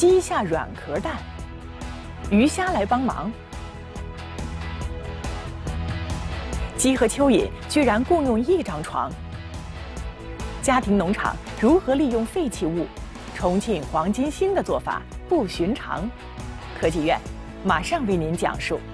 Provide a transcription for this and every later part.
鸡下软壳蛋，鱼虾来帮忙。鸡和蚯蚓居然共用一张床。家庭农场如何利用废弃物？重庆黄金星的做法不寻常。科技院马上为您讲述。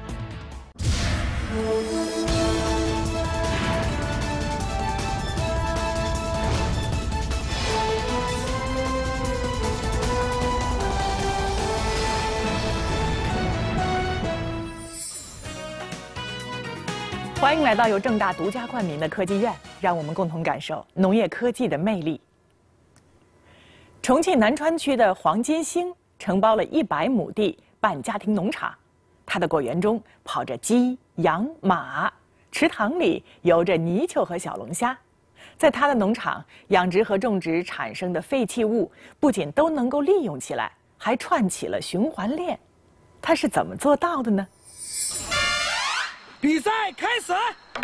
欢迎来到由正大独家冠名的科技院，让我们共同感受农业科技的魅力。重庆南川区的黄金星承包了100亩地办家庭农场，它的果园中跑着鸡、羊、马，池塘里游着泥鳅和小龙虾。在它的农场，养殖和种植产生的废弃物不仅都能够利用起来，还串起了循环链。它是怎么做到的呢？ 比赛开始！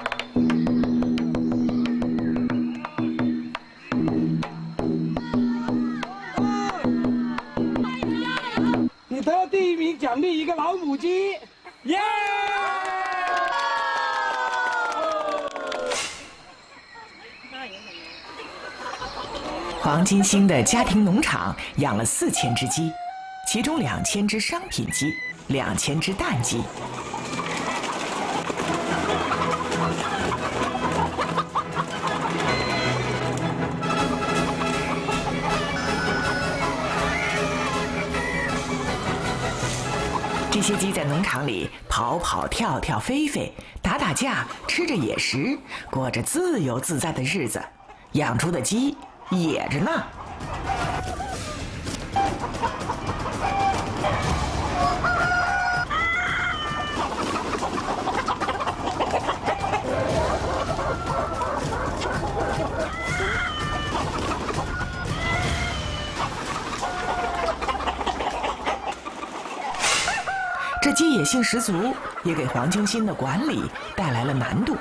你得第1名，奖励一个老母鸡，耶！ 黄金星的家庭农场养了4000只鸡，其中2000只商品鸡，2000只蛋鸡。这些鸡在农场里跑跑跳跳、飞飞、打打架，吃着野食，过着自由自在的日子。养出的鸡野着呢。这鸡野性十足，也给黄金星的管理带来了难度。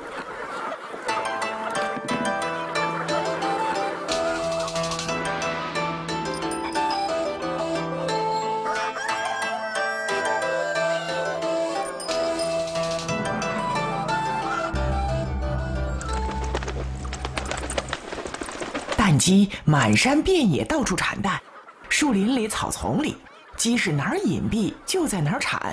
蛋鸡满山遍野，到处产蛋，树林里、草丛里，鸡是哪儿隐蔽就在哪儿产。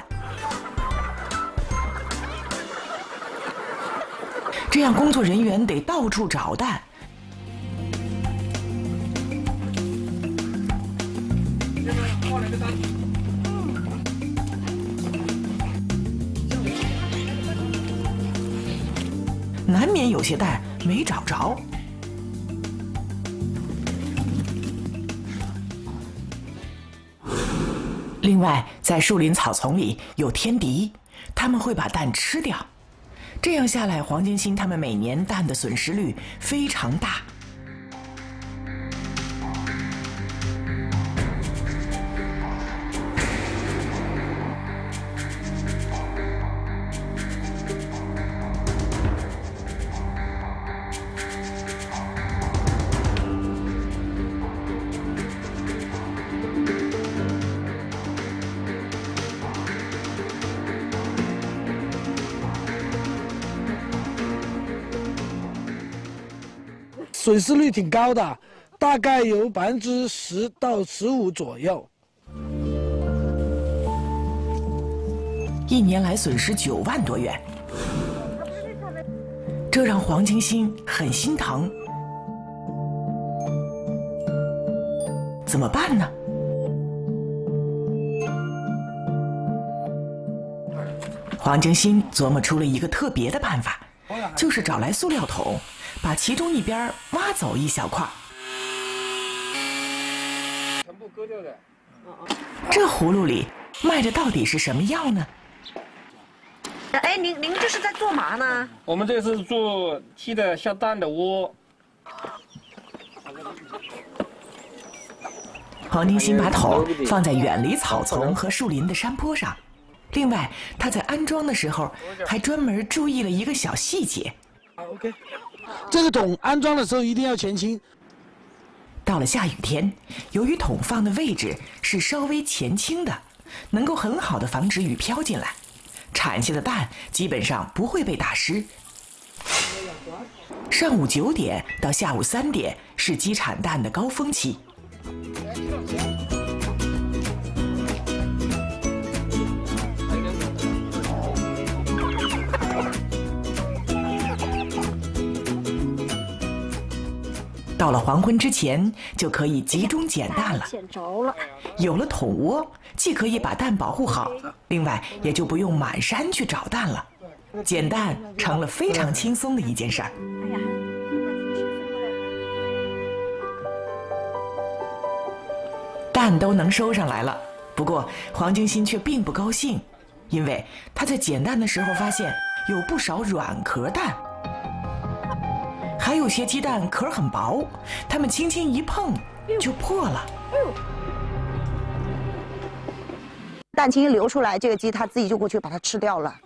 这样工作人员得到处找蛋。难免有些蛋没找着。另外，在树林草丛里有天敌，它们会把蛋吃掉。这样下来，黄金星它们每年蛋的损失率非常大。 损失率挺高的，大概有10%到15%左右。 1年来损失9万多元，这让黄金星很心疼。怎么办呢？黄金星琢磨出了一个特别的办法，就是找来塑料桶，把其中一边挖走一小块。 全部割掉的。 这葫芦里卖的到底是什么药呢？ 哎，您这是在做嘛呢？ 我们这是做鸡的下蛋的窝。 黄金星把桶放在远离草丛和树林的山坡上。另外，他在安装的时候还专门注意了一个小细节。 OK， 这个桶安装的时候一定要前倾。 当到了下雨天，由于桶放的位置是稍微前倾的，能够很好的防止雨飘进来，产下的蛋基本上不会被打湿。上午9点到下午3点是鸡产蛋的高峰期。到了黄昏之前，就可以集中捡蛋了。 捡着了， 有了桶窝，既可以把蛋保护好，另外也就不用满山去找蛋了。捡蛋成了非常轻松的一件事儿。 哎呀， 蛋都能收上来了，不过黄金星却并不高兴，因为他在捡蛋的时候发现有不少软壳蛋。还有些鸡蛋壳很薄，它们轻轻一碰就破了。 蛋清一流出来，这个鸡它自己就过去把它吃掉了。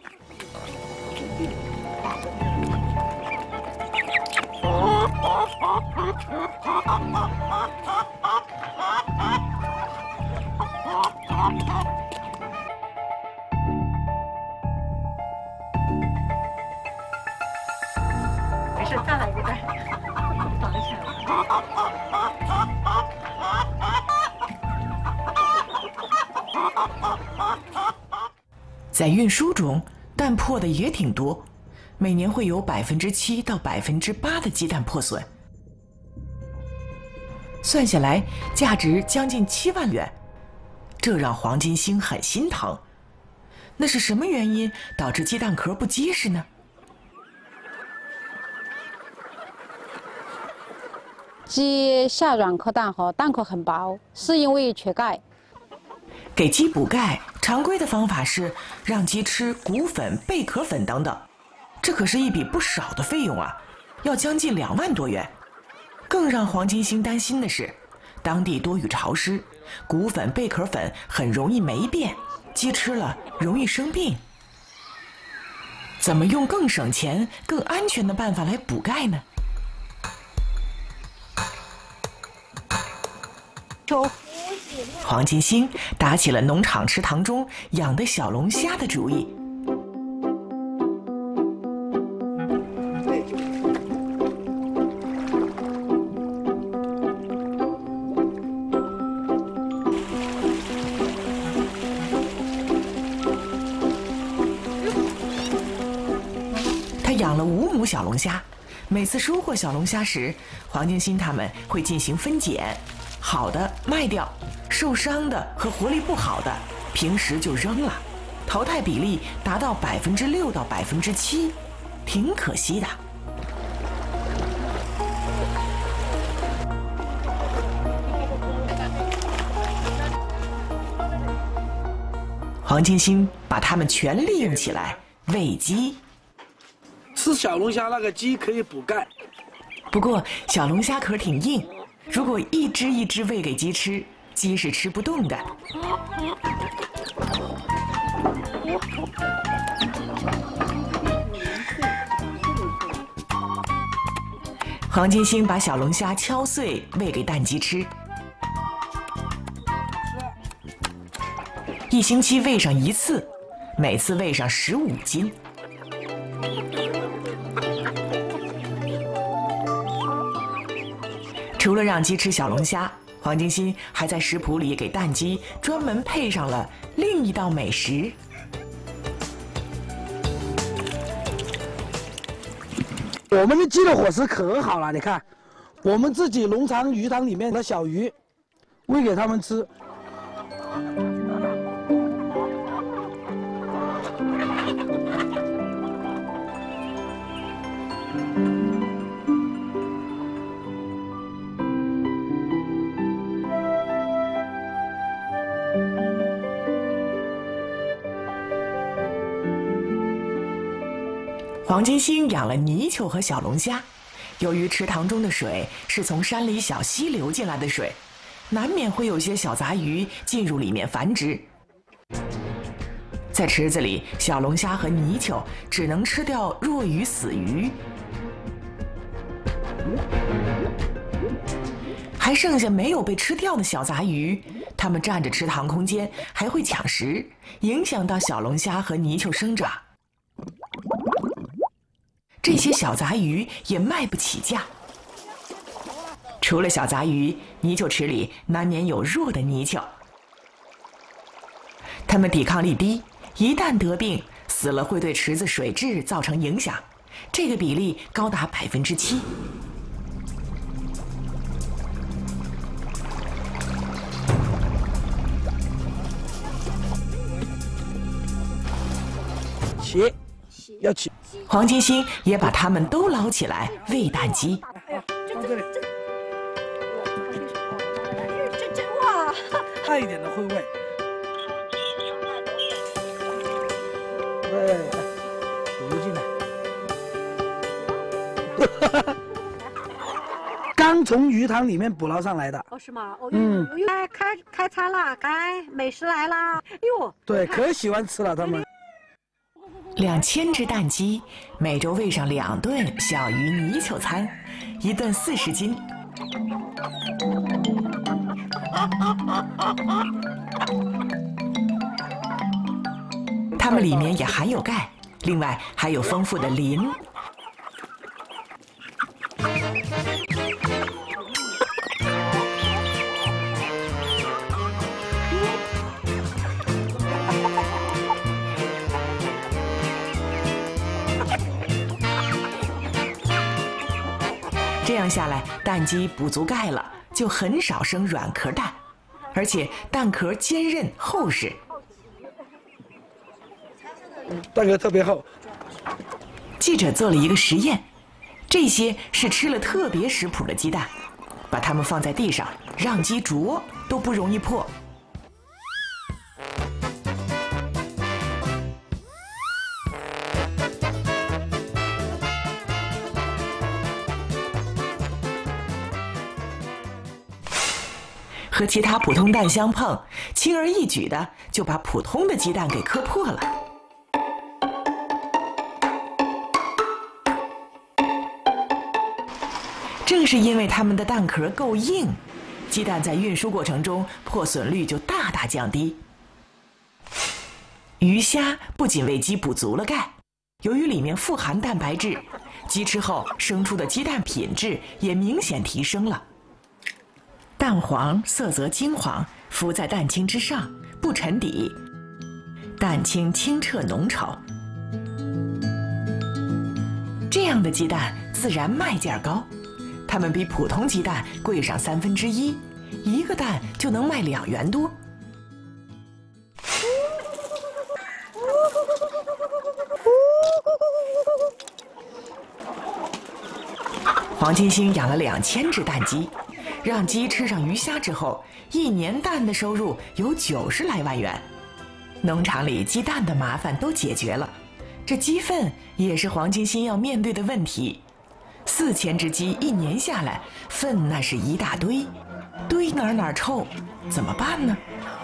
没事，再来一个蛋，绑起来了。 在运输中，蛋破的也挺多，每年会有7%到8%的鸡蛋破损，算下来价值将近7万元，这让黄金星很心疼。那是什么原因导致鸡蛋壳不结实呢？ 鸡下软壳蛋后，蛋壳很薄，是因为缺钙。 给鸡补钙，常规的方法是让鸡吃骨粉、贝壳粉等等，这可是一笔不少的费用啊，要将近2万多元。更让黄金星担心的是，当地多雨潮湿，骨粉、贝壳粉很容易霉变，鸡吃了容易生病。怎么用更省钱、更安全的办法来补钙呢？黄金星打起了农场池塘中养的小龙虾的主意。他养了5亩小龙虾，每次收获小龙虾时，黄金星他们会进行分拣，好的卖掉，受伤的和活力不好的平时就扔了，淘汰比例达到6%到7%，挺可惜的。黄金星把它们全利用起来喂鸡。 吃小龙虾那个鸡可以补钙， 不过小龙虾壳挺硬，如果一只一只喂给鸡吃，鸡是吃不动的。黄金星把小龙虾敲碎喂给蛋鸡吃，1星期喂上1次，每次喂上15斤。除了让鸡吃小龙虾，黄金星还在食谱里给蛋鸡专门配上了另一道美食。 我们的鸡的伙食可好了，你看，我们自己农场鱼塘里面的小鱼，喂给它们吃。 黄金星养了泥鳅和小龙虾，由于池塘中的水是从山里小溪流进来的水，难免会有些小杂鱼进入里面繁殖。在池子里，小龙虾和泥鳅只能吃掉弱鱼死鱼。 还剩下没有被吃掉的小杂鱼，它们占着池塘空间，还会抢食，影响到小龙虾和泥鳅生长。这些小杂鱼也卖不起价。除了小杂鱼，泥鳅池里难免有弱的泥鳅，它们抵抗力低，一旦得病，死了会对池子水质造成影响，这个比例高达7%。 起，要起。 黄金星也把它们都捞起来喂蛋鸡。 放这里， 这真哇！ 大一点的会喂。对，游进来。刚从鱼塘里面捕捞上来的。 哦，是吗？哦，开餐了，美食来啦！哟， 对，可喜欢吃了他们。 2000只蛋鸡，每周喂上2顿小鱼泥鳅餐，1顿40斤。它们里面也含有钙，另外还有丰富的磷。这样下来，蛋鸡补足钙了，就很少生软壳蛋，而且蛋壳坚韧厚实。 蛋壳特别厚。 记者做了一个实验，这些是吃了特别食谱的鸡蛋，把它们放在地上，让鸡啄都不容易破。和其他普通蛋相碰，轻而易举的就把普通的鸡蛋给磕破了。正是因为它们的蛋壳够硬，鸡蛋在运输过程中破损率就大大降低。鱼虾不仅为鸡补足了钙，由于里面富含蛋白质，鸡吃后生出的鸡蛋品质也明显提升了。蛋黄色泽金黄，浮在蛋清之上，不沉底，蛋清清澈浓稠。这样的鸡蛋自然卖价高，它们比普通鸡蛋贵上1/3，一个蛋就能卖2元多。黄金星养了2000只蛋鸡，让鸡吃上鱼虾之后，1年蛋的收入有90来万元。农场里鸡蛋的麻烦都解决了，这鸡粪也是黄金星要面对的问题。4000只鸡1年下来，粪那是一大堆，堆哪臭，怎么办呢？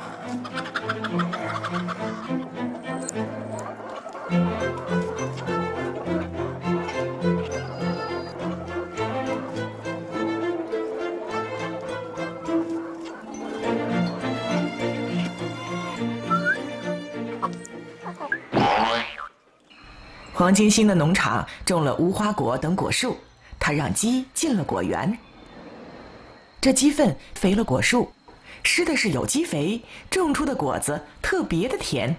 黄金星的农场种了无花果等果树，他让鸡进了果园。这鸡粪肥了果树，施的是有机肥，种出的果子特别的甜。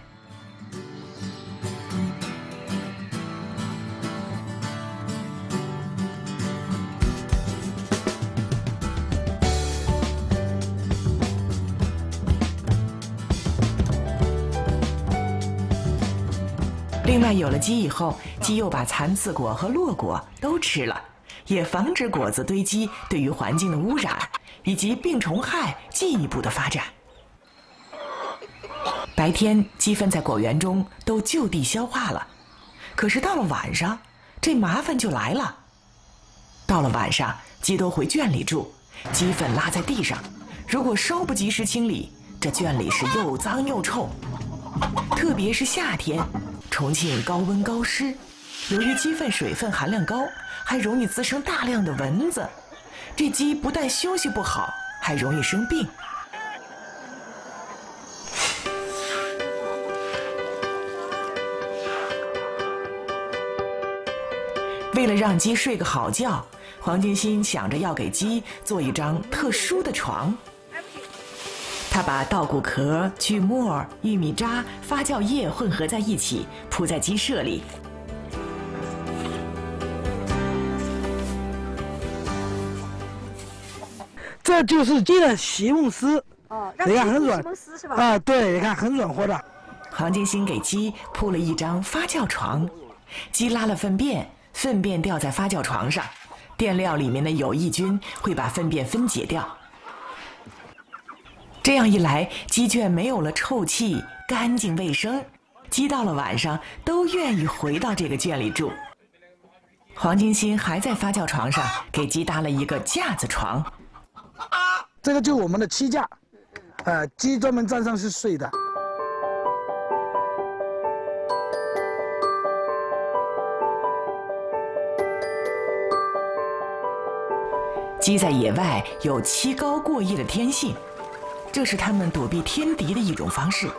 另外，有了鸡以后，鸡又把蚕刺果和落果都吃了，也防止果子堆积对于环境的污染以及病虫害进一步的发展。白天，鸡粪在果园中都就地消化了，可是到了晚上，这麻烦就来了。到了晚上，鸡都回圈里住，鸡粪拉在地上，如果稍不及时清理，这圈里是又脏又臭。特别是夏天，重庆高温高湿，由于鸡粪水分含量高，还容易滋生大量的蚊子， 这鸡不但休息不好，还容易生病。为了让鸡睡个好觉，黄金星想着要给鸡做一张特殊的床。他把稻谷壳、锯末、玉米渣、发酵液混合在一起，铺在鸡舍里。 这就是鸡的席梦思。 哦， 你看很软。 席梦思是吧？ 啊，对，你看很软和的。 黄金星给鸡铺了一张发酵床，鸡拉了粪便，粪便掉在发酵床上，垫料里面的有益菌会把粪便分解掉。这样一来，鸡圈没有了臭气，干净卫生，鸡到了晚上都愿意回到这个圈里住。黄金星还在发酵床上给鸡搭了一个架子床， 这个就是我们的栖架，鸡专门站上去睡的。 鸡在野外有栖高过夜的天性，这是它们躲避天敌的一种方式。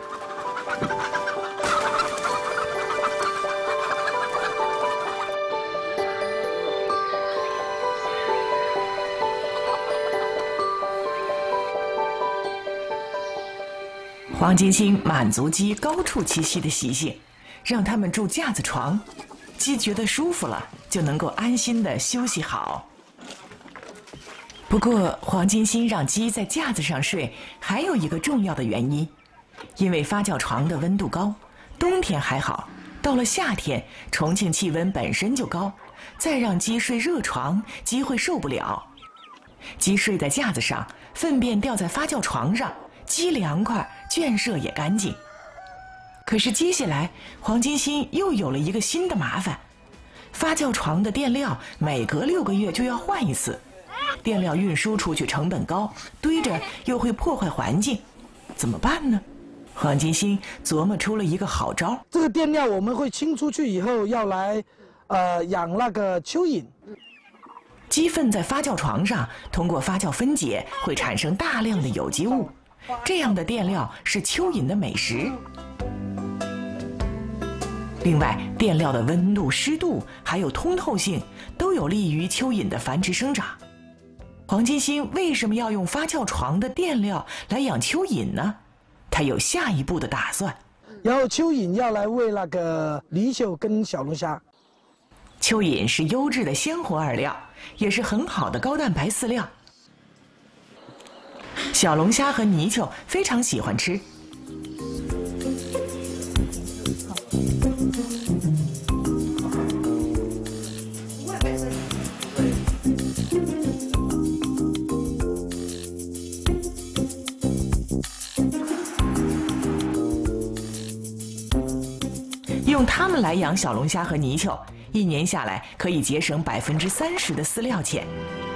黄金星满足鸡高处栖息的习性，让它们住架子床，鸡觉得舒服了，就能够安心地休息好。不过，黄金星让鸡在架子上睡，还有一个重要的原因，因为发酵床的温度高，冬天还好，到了夏天，重庆气温本身就高，再让鸡睡热床，鸡会受不了。鸡睡在架子上，粪便掉在发酵床上，鸡凉快，圈舍也干净。可是接下来，黄金星又有了一个新的麻烦，发酵床的垫料每隔6个月就要换一次。垫料运输出去成本高，堆着又会破坏环境，怎么办呢？黄金星琢磨出了一个好招。 这个垫料我们会清出去以后，要来养那个蚯蚓。 鸡粪在发酵床上通过发酵分解，会产生大量的有机物，这样的垫料是蚯蚓的美食。另外，垫料的温度、湿度还有通透性，都有利于蚯蚓的繁殖生长。黄金星为什么要用发酵床的垫料来养蚯蚓呢？他有下一步的打算。 然后蚯蚓要来喂那个泥鳅跟小龙虾。 蚯蚓是优质的鲜活饵料，也是很好的高蛋白饲料。小龙虾和泥鳅非常喜欢吃。用它们来养小龙虾和泥鳅，1年下来可以节省30%的饲料钱。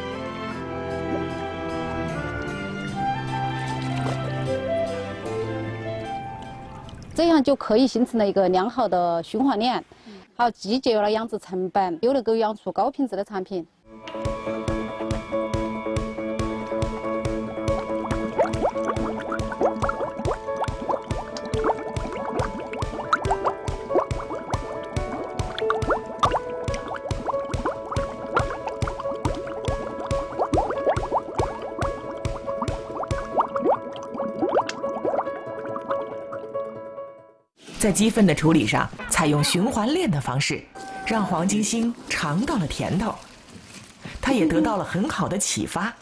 这样就可以形成了一个良好的循环链，好，既节约了养殖成本，又能够养出高品质的产品。 在鸡粪的处理上，采用循环链的方式，让黄金星尝到了甜头，他也得到了很好的启发。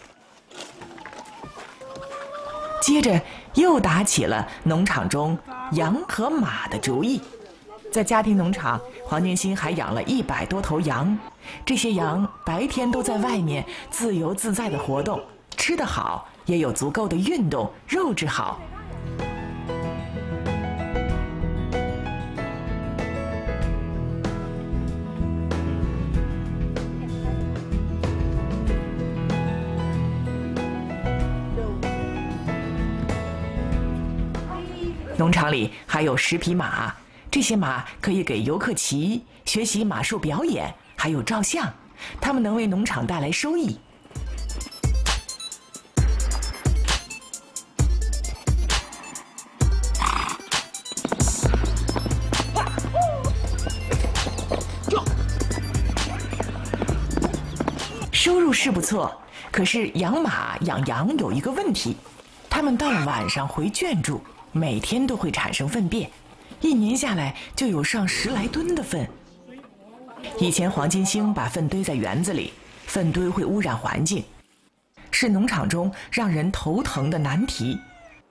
接着又打起了农场中羊和马的主意。在家庭农场，黄金星还养了100多头羊，这些羊白天都在外面自由自在的活动，吃得好，也有足够的运动，肉质好。农场里还有10匹马，这些马可以给游客骑，学习马术表演，还有照相，它们能为农场带来收益。 收入是不错，可是养马养羊有一个问题，它们到了晚上回圈住，每天都会产生粪便，一年下来就有上10来吨的粪。以前黄金星把粪堆在园子里，粪堆会污染环境，是农场中让人头疼的难题。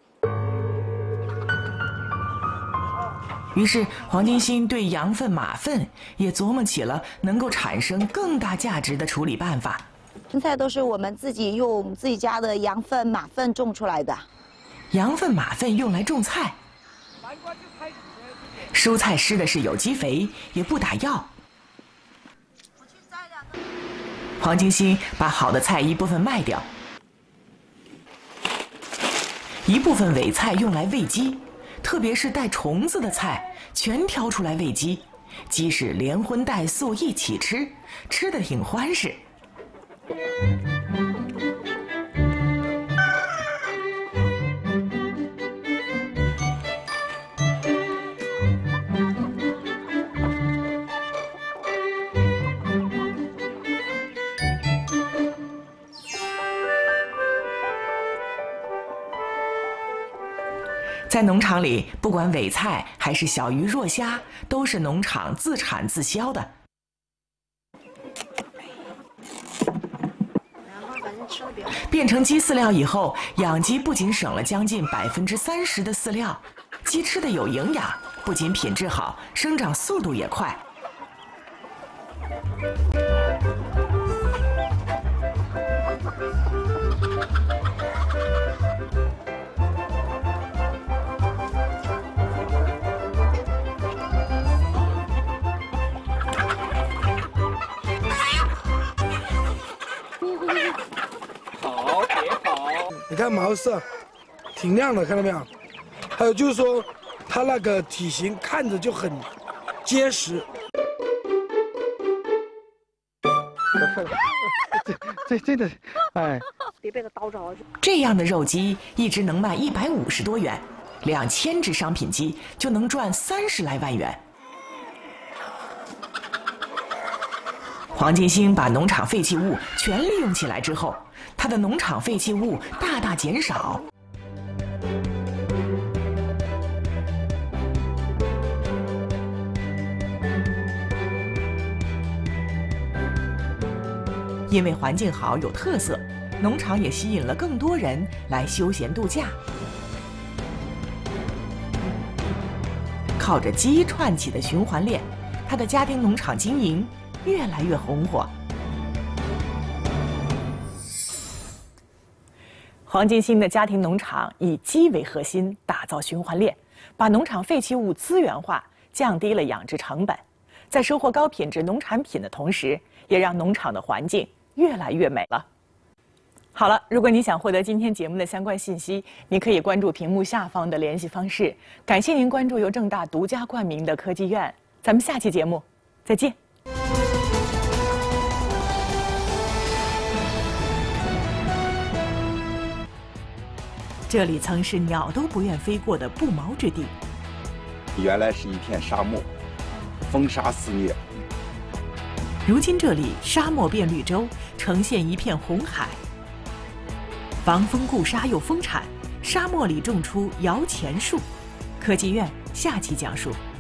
于是黄金星对羊粪、马粪也琢磨起了能够产生更大价值的处理办法。 芹菜都是我们自己用自己家的羊粪、马粪种出来的。 羊粪、马粪用来种菜，蔬菜施的是有机肥，也不打药。黄金星把好的菜一部分卖掉，一部分尾菜用来喂鸡，特别是带虫子的菜，全挑出来喂鸡。鸡是连荤带素一起吃，吃得挺欢实。在农场里，不管尾菜还是小鱼弱虾，都是农场自产自销的。变成鸡饲料以后，养鸡不仅省了将近30%的饲料，鸡吃的有营养，不仅品质好，生长速度也快。 你看毛色挺亮的，看到没有？还有就是说，它那个体型看着就很结实。 这真的，哎， 别被它叨着。 这样的肉鸡一只能卖150多元，2000只商品鸡就能赚30来万元。黄金星把农场废弃物全利用起来之后，他的农场废弃物大大减少。因为环境好有特色，农场也吸引了更多人来休闲度假。靠着鸡串起的循环链，他的家庭农场经营越来越红火。黄金星的家庭农场以鸡为核心，打造循环链，把农场废弃物资源化，降低了养殖成本，在收获高品质农产品的同时，也让农场的环境越来越美了。好了，如果你想获得今天节目的相关信息，你可以关注屏幕下方的联系方式。感谢您关注由正大独家冠名的科技院，咱们下期节目再见。这里曾是鸟都不愿飞过的不毛之地， 原来是一片沙漠，风沙肆虐。 如今这里沙漠变绿洲，呈现一片红海。防风固沙又丰产，沙漠里种出摇钱树。科技院下期讲述。